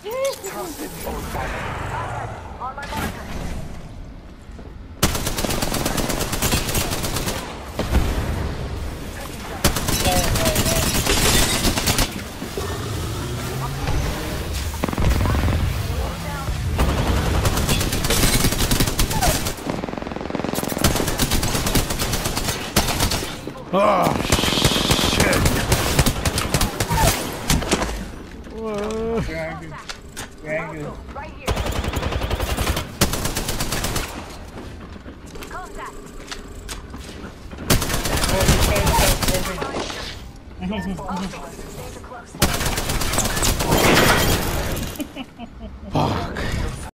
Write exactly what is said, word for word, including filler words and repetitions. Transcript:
On my marker. Oh, shit. Whoa. Behind you. Behind you. Right here. Contact. Oh, Danger close. Fuck.